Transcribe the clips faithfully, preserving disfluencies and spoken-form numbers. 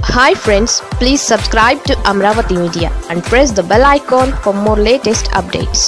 Hi friends, please subscribe to Amravati Media and press the bell icon for more latest updates.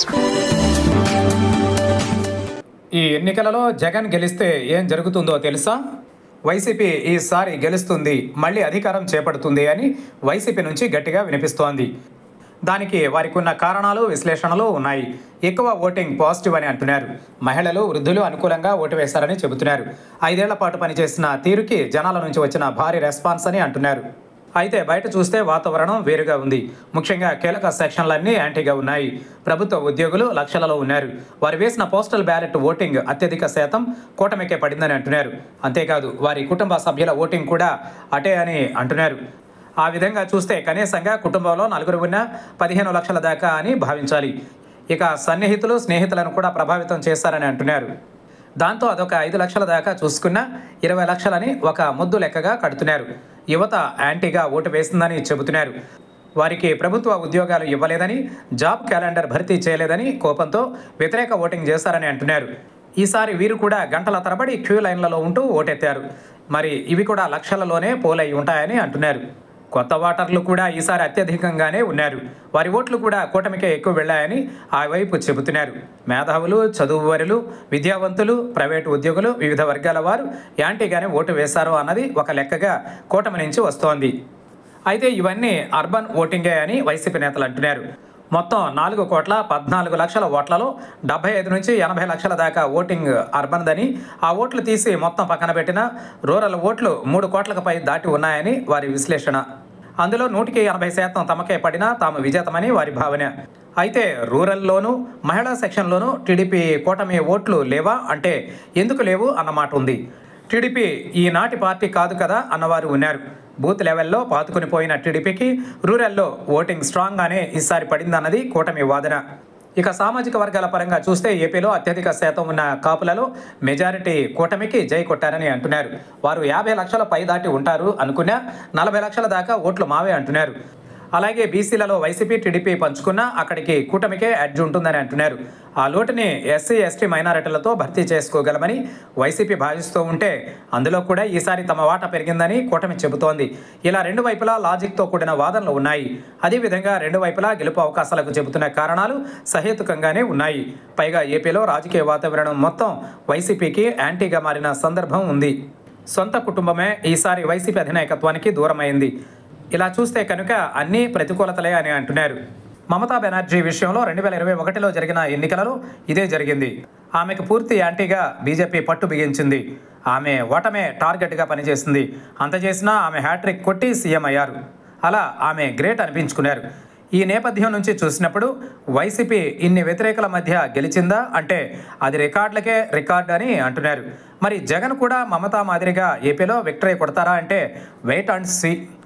ఈ ఎన్నికలలో జగన్ గెలిస్తే ఏం జరుగుతుందో తెలుసా? వైసీపీ ఈసారి గెలుస్తుంది, మళ్ళీ అధికారం చేపడుతుంది అని వైసీపీ నుంచి గట్టిగా వినిపిస్తోంది. దానికి వారికి ఉన్న కారణాలు, విశ్లేషణలు ఉన్నాయి. ఎక్కువ ఓటింగ్ పాజిటివ్ అని అంటున్నారు. మహిళలు, వృద్ధులు అనుకూలంగా ఓటు వేశారని చెబుతున్నారు. ఐదేళ్ల పాటు పనిచేసిన తీరుకి జనాల నుంచి వచ్చిన భారీ రెస్పాన్స్ అని అంటున్నారు. అయితే బయట చూస్తే వాతావరణం వేరుగా ఉంది. ముఖ్యంగా కీలక సెక్షన్లన్నీ యాంటీగా ఉన్నాయి. ప్రభుత్వ ఉద్యోగులు లక్షలలో ఉన్నారు. వారు వేసిన పోస్టల్ బ్యాలెట్ ఓటింగ్ అత్యధిక శాతం కూటమికే పడిందని అంటున్నారు. అంతేకాదు వారి కుటుంబ సభ్యుల ఓటింగ్ కూడా అటే అని అంటున్నారు. ఆ విధంగా చూస్తే కనీసంగా కుటుంబంలో నలుగురు ఉన్న పదిహేను లక్షల దాకా అని భావించాలి. ఇక సన్నిహితులు, స్నేహితులను కూడా ప్రభావితం చేశారని అంటున్నారు. దాంతో అదొక ఐదు లక్షల దాకా చూసుకున్న ఇరవై లక్షలని ఒక ముద్దు లెక్కగా కడుతున్నారు. యువత యాంటీగా ఓటు వేసిందని చెబుతున్నారు. వారికి ప్రభుత్వ ఉద్యోగాలు ఇవ్వలేదని, జాబ్ క్యాలెండర్ భర్తీ చేయలేదని కోపంతో వ్యతిరేక ఓటింగ్ చేశారని అంటున్నారు. ఈసారి వీరు కూడా గంటల తరబడి క్యూ లైన్లలో ఉంటూ ఓటెత్తారు. మరి ఇవి కూడా లక్షలలోనే పోలై ఉంటాయని అంటున్నారు. కొత్త ఓటర్లు కూడా ఈసారి అత్యధికంగానే ఉన్నారు. వారి ఓట్లు కూడా కూటమికే ఎక్కువ వెళ్ళాయని ఆ వైపు చెబుతున్నారు. మేధావులు, చదువువరులు, విద్యావంతులు, ప్రైవేటు ఉద్యోగులు, వివిధ వర్గాల వారు యాంటీగానే ఓటు వేశారు అన్నది ఒక లెక్కగా కూటమి నుంచి వస్తోంది. అయితే ఇవన్నీ అర్బన్ ఓటింగే అని వైసీపీ నేతలు అంటున్నారు. మొత్తం నాలుగు కోట్ల పద్నాలుగు లక్షల ఓట్లలో డెబ్బై ఐదు నుంచి ఎనభై లక్షల దాకా ఓటింగ్ అర్బన్దని, ఆ ఓట్లు తీసి మొత్తం పక్కన పెట్టిన రూరల్ ఓట్లు మూడు కోట్లకు పై దాటి ఉన్నాయని వారి విశ్లేషణ. అందులో నూటికి ఎనభై శాతం తమకే పడినా తాము విజేతమని వారి భావన. అయితే రూరల్లోనూ, మహిళా సెక్షన్లోనూ టీడీపీ కూటమి ఓట్లు లేవా అంటే ఎందుకు లేవు అన్నమాట ఉంది. టీడీపీ ఈనాటి పార్టీ కాదు కదా అన్నవారు ఉన్నారు. బూత్ లెవెల్లో పాతుకుని పోయిన టీడీపీకి రూరల్లో ఓటింగ్ స్ట్రాంగ్గానే ఈసారి పడిందన్నది కూటమి వాదన. ఇక సామాజిక వర్గాల పరంగా చూస్తే ఏపీలో అత్యధిక శాతం ఉన్న కాపులలో మెజారిటీ కూటమికి జై కొట్టారని అంటున్నారు. వారు యాభై లక్షల పై దాటి ఉంటారు అనుకున్నా నలభై లక్షల దాకా ఓట్లు మావే అంటున్నారు. అలాగే బీసీలలో వైసీపీ, టీడీపీ పంచుకున్నా అక్కడికి కూటమికే ఎడ్జ్ ఉంటుందని అంటున్నారు. ఆ లోటుని ఎస్సీ, ఎస్టీ మైనారిటీలతో భర్తీ చేసుకోగలమని వైసీపీ భావిస్తూ ఉంటే అందులో కూడా ఈసారి తమ వాటా పెరిగిందని కూటమి చెబుతోంది. ఇలా రెండు వైపులా లాజిక్తో కూడిన వాదనలు ఉన్నాయి. అదేవిధంగా రెండు వైపులా గెలుపు అవకాశాలకు చెబుతున్న కారణాలు సహేతుకంగానే ఉన్నాయి. పైగా ఏపీలో రాజకీయ వాతావరణం మొత్తం వైసీపీకి యాంటీగా మారిన సందర్భం ఉంది. సొంత కుటుంబమే ఈసారి వైసీపీ అధినాయకత్వానికి దూరమైంది. ఇలా చూస్తే కనుక అన్నీ ప్రతికూలతలే అని అంటున్నారు. మమతా బెనర్జీ విషయంలో రెండు వేల ఇరవై ఒకటిలో జరిగిన ఎన్నికలలో ఇదే జరిగింది. ఆమెకు పూర్తి యాంటీగా బీజేపీ పట్టు బిగించింది. ఆమె ఓటమే టార్గెట్గా పనిచేసింది. అంత చేసినా ఆమె హ్యాట్రిక్ కొట్టి సీఎం అయ్యారు. అలా ఆమె గ్రేట్ అనిపించుకున్నారు. ఈ నేపథ్యం నుంచి చూసినప్పుడు వైసీపీ ఇన్ని వ్యతిరేకల మధ్య గెలిచిందా అంటే అది రికార్డులకే రికార్డు అని అంటున్నారు. మరి జగన్ కూడా మమతా మాదిరిగా ఏపీలో విక్టరీ కొడతారా అంటే వెయిట్ అండ్ సీ.